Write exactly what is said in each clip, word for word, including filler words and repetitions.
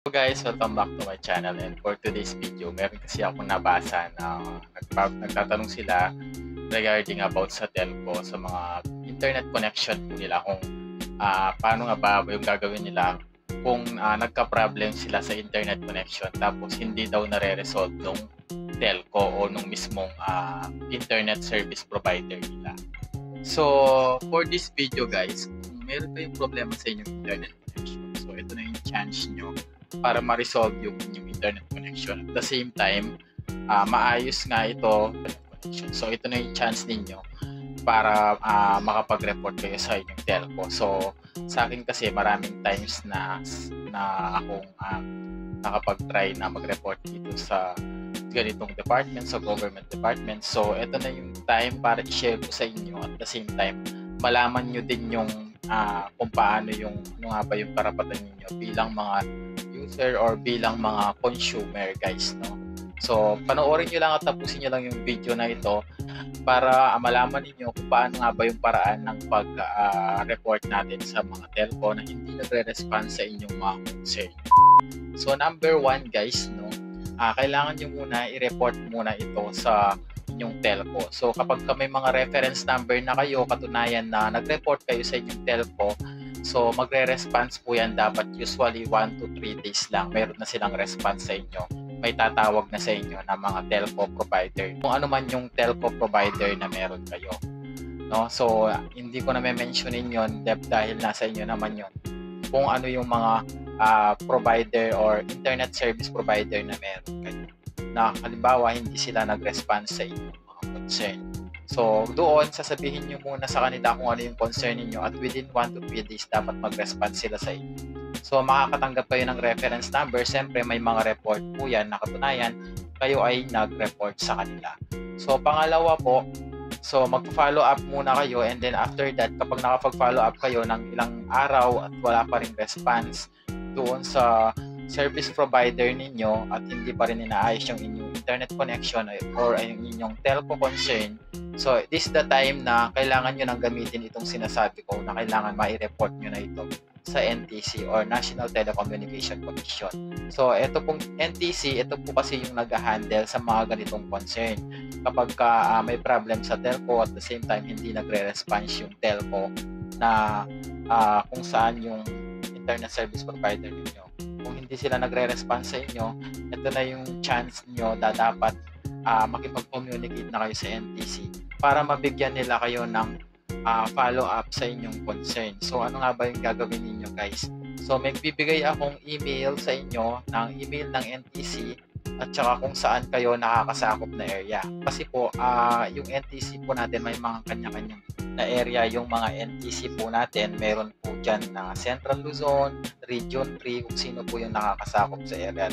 So guys, welcome back to my channel, and for today's video, meron kasi akong nabasa na nagpa- nagtatanong sila regarding about sa telco, sa mga internet connection po nila, kung ah, paano nga ba yung gagawin nila kung ah, nagka-problem sila sa internet connection tapos hindi daw nare-resolve nung telco o nung mismong ah, internet service provider nila. So, for this video guys, kung meron kayong problema sa inyong internet connection, so ito na yung chance nyo para ma-resolve yung inyong internet connection. At the same time, uh, maayos nga ito connection. So, ito na yung chance ninyo para uh, makapag-report kayo sa inyong telco. So, sa akin kasi maraming times na na akong uh, nakapag-try na mag-report dito sa ganitong department, sa government department. So, ito na yung time para i-share ko sa inyo. At the same time, malaman nyo din yung uh, kung paano yung, ano nga ba yung karapatan niyo bilang mga user or bilang mga consumer guys, no? So, panoorin nyo lang at tapusin nyo lang yung video na ito para uh, malaman niyo kung paano nga ba yung paraan ng pag-report uh, natin sa mga telco na hindi nagre-respond sa inyong mga concern. So, number one guys, no, uh, kailangan nyo muna i-report muna ito sa inyong telco. So, kapag may mga reference number na kayo, katunayan na nag-report kayo sa inyong telco, so magre-response po yan dapat usually one to three days lang. Meron na silang response sa inyo. May tatawag na sa inyo na mga telco provider. Kung ano man yung telco provider na meron kayo. No? So, hindi ko na mentionin yon dahil nasa inyo naman yon. Kung ano yung mga uh, provider or internet service provider na meron kayo. Na halimbawa, hindi sila nag-response sa inyong mga concern. So, doon, sasabihin nyo muna sa kanila kung ano yung concern niyo at within one to three days, dapat mag-respond sila sa inyo. So, makakatanggap kayo ng reference number. Siyempre, may mga report po yan na katunayan, kayo ay nag-report sa kanila. So, pangalawa po, so mag-follow up muna kayo, and then after that, kapag nakapag-follow up kayo ng ilang araw at wala pa rin response doon sa service provider ninyo at hindi pa rin inaayos yung inyong internet connection or yung inyong telco concern, so this is the time na kailangan nyo nang gamitin itong sinasabi ko na kailangan ma-report nyo na ito sa N T C or National Telecommunication Commission. So ito pong N T C, ito po kasi yung nag-handle sa mga ganitong concern. Kapag ka, uh, may problem sa telco at the same time hindi nagre-response yung telco na uh, kung saan yung internet service provider ninyo, kung hindi sila nagre-response sa inyo, ito na yung chance nyo na dapat uh, makipag-communicate na kayo sa N T C para mabigyan nila kayo ng uh, follow-up sa inyong concern. So, ano nga ba yung gagawin ninyo guys? So, magbibigay akong email sa inyo ng email ng N T C at saka kung saan kayo nakakasakop na area. Kasi po, uh, yung N T C po natin may mga kanya-kanyang na area. Yung mga N T C po natin, meron po dyan na Central Luzon, Region three, kung sino po yung nakakasakop sa area.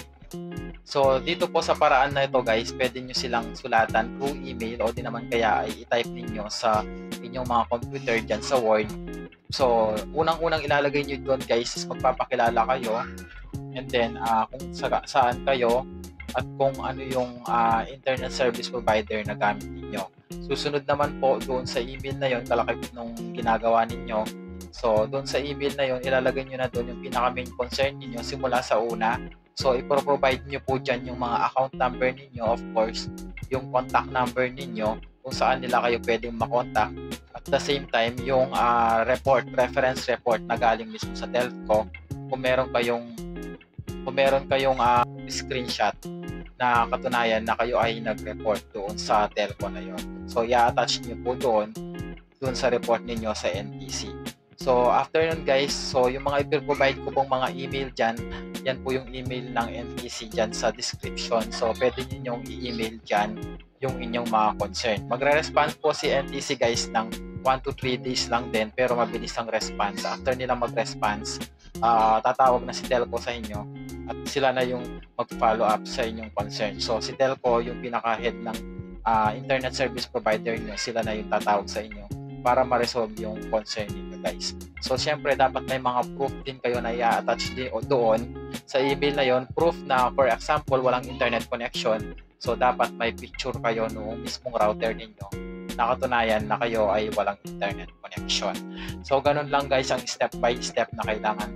So, dito po sa paraan na ito guys, pwede nyo silang sulatan through email o di naman kaya ay i-type ninyo sa inyong mga computer dyan sa Word. So, unang-unang ilalagay nyo doon guys is magpapakilala kayo, and then uh, kung sa, saan kayo at kung ano yung uh, internet service provider na gamit ninyo. Susunod naman po doon sa email na yon, kalakip nung ginagawa ninyo. So, doon sa email na yon, ilalagay nyo na doon yung pinaka main concern ninyo simula sa una. So, ipro-provide nyo po dyan yung mga account number ninyo, of course, yung contact number ninyo, kung saan nila kayo pwedeng makontak. At the same time, yung uh, report, reference report na galing mismo sa telco, kung meron kayong kung meron kayong uh, screenshot na katunayan na kayo ay nag-report doon sa telco na yon. So, i-attach nyo po doon, doon sa report ninyo sa N T C. So, after nun guys, so yung mga i-provide ko pong mga email dyan, yan po yung email ng N T C dyan sa description. So, pwede nyo i-email dyan yung inyong mga concern. Magre-response po si N T C guys ng one to three days lang din, pero mabilis ang response. After nila mag-response, uh, tatawag na si telco sa inyo at sila na yung mag-follow up sa inyong concern. So, si telco, yung pinaka-head ng uh, internet service provider nyo, sila na yung tatawag sa inyo para ma-resolve yung concern niyo guys. So, syempre, dapat may mga proof din kayo na i-attach din o doon sa email na yon, proof na, for example, walang internet connection. So, dapat may picture kayo noong mismong router ninyo na katunayan na kayo ay walang internet connection. So, ganun lang guys ang step by step na kailangan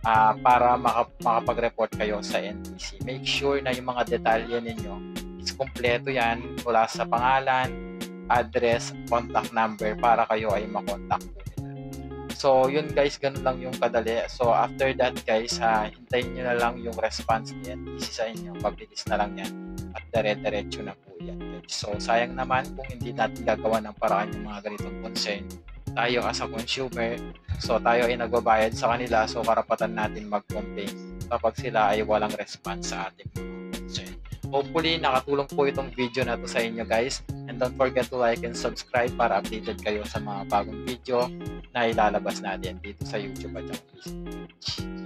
ah, para maka- makapag-report kayo sa N T C. Make sure na yung mga detalye ninyo is kumpleto yan mula sa pangalan, address, contact number para kayo ay makontak po nila. So, yun guys, ganun lang yung kadali. So, after that guys, ha, hintayin nyo na lang yung response ni N T C sa inyo. Mabilis na lang yan. At dire-diretso na po yan guys. So, sayang naman kung hindi natin gagawa ng paraan yung mga ganitong concern. Tayo as a consumer, so tayo ay nagbabayad sa kanila, so karapatan natin mag-complain kapag sila ay walang response sa ating mga concern. Hopefully, nakatulong po itong video na to sa inyo guys. And don't forget to like and subscribe para updated kayo sa mga bagong video na ilalabas natin dito sa YouTube at Facebook page.